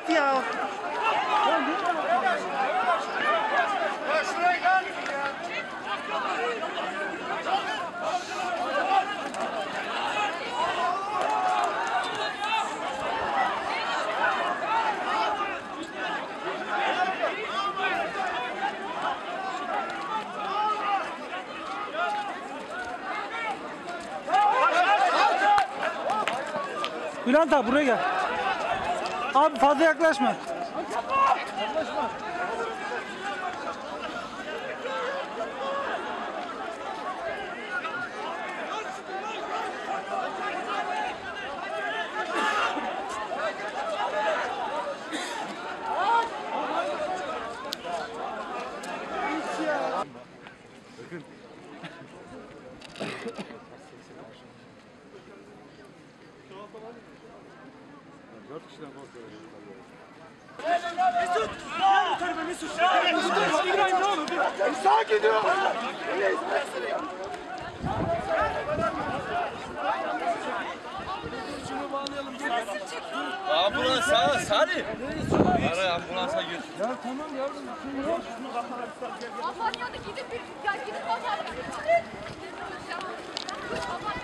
gitti ya. Bülent abi buraya gel. Abi fazla yaklaşma. Dört kişiden korkuyor. Mesut! İbrahim ne olur? Sağ gidiyor! Ambulansa Salih. Ara ambulansa gir. Ya tamam yavrum. Almanya'da gidip bir gidip pazarlık.